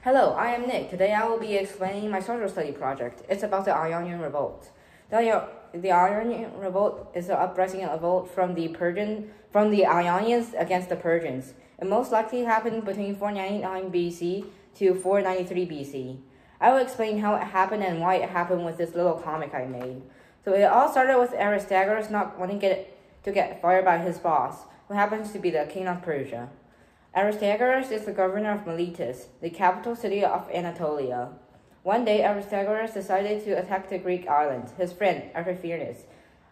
Hello, I am Nick. Today I will be explaining my social study project. It's about the Ionian Revolt. The Ionian Revolt is an uprising revolt from the Ionians against the Persians. It most likely happened between 499 BC to 493 BC. I will explain how it happened and why it happened with this little comic I made. So it all started with Aristagares not wanting to get fired by his boss, who happens to be the king of Persia. Aristagares is the governor of Miletus, the capital city of Anatolia. One day, Aristagares decided to attack the Greek island. His friend, Artaphernes,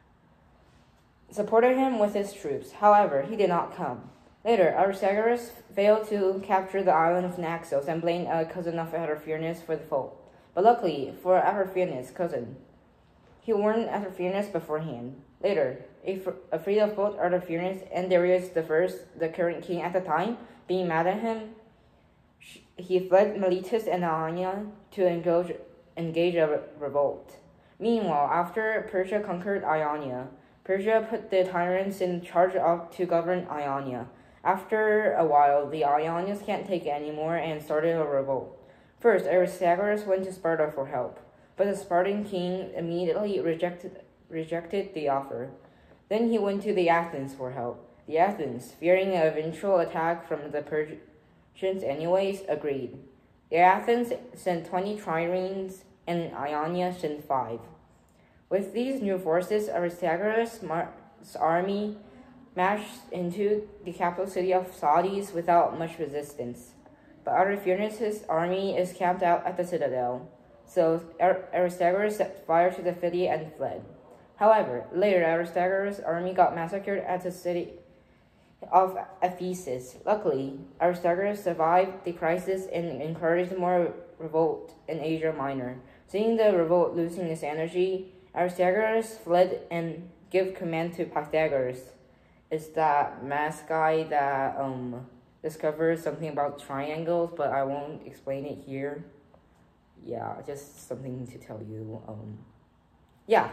supported him with his troops. However, he did not come. Later, Aristagares failed to capture the island of Naxos and blamed a cousin of Artaphernes for the fault. But luckily for Artaphernes' cousin, he warned Artaphernes beforehand. Later, afraid of both Artaphernes and Darius I, the current king at the time, being mad at him, he fled Miletus and Ionia to engage a revolt. Meanwhile, after Persia conquered Ionia, Persia put the tyrants in charge to govern Ionia. After a while, the Ionians can't take it anymore and started a revolt. First, Aristagares went to Sparta for help, but the Spartan king immediately rejected the offer. Then he went to the Athens for help. The Athens, fearing an eventual attack from the Persians anyways, agreed. The Athens sent 20 triremes and Ionia sent 5. With these new forces, Aristagares' army marched into the capital city of Sardis without much resistance. But Artaphernes' army is camped out at the citadel, so Aristagares set fire to the city and fled. However, later Aristagares' army got massacred at the city of Ephesus. Luckily, Aristagares survived the crisis and encouraged more revolt in Asia Minor. Seeing the revolt losing its energy, Aristagares fled and gave command to Pythagoras. It's that math guy that discovers something about triangles, but I won't explain it here. Yeah, just something to tell you. Yeah.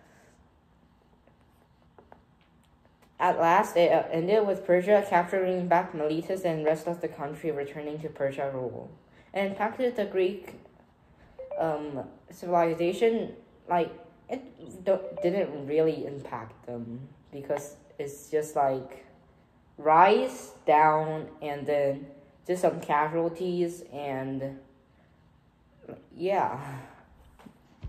At last, it ended with Persia capturing back Miletus and rest of the country returning to Persia rule. It impacted the Greek civilization. It didn't really impact them because it's just like rise, down, and then just some casualties and yeah.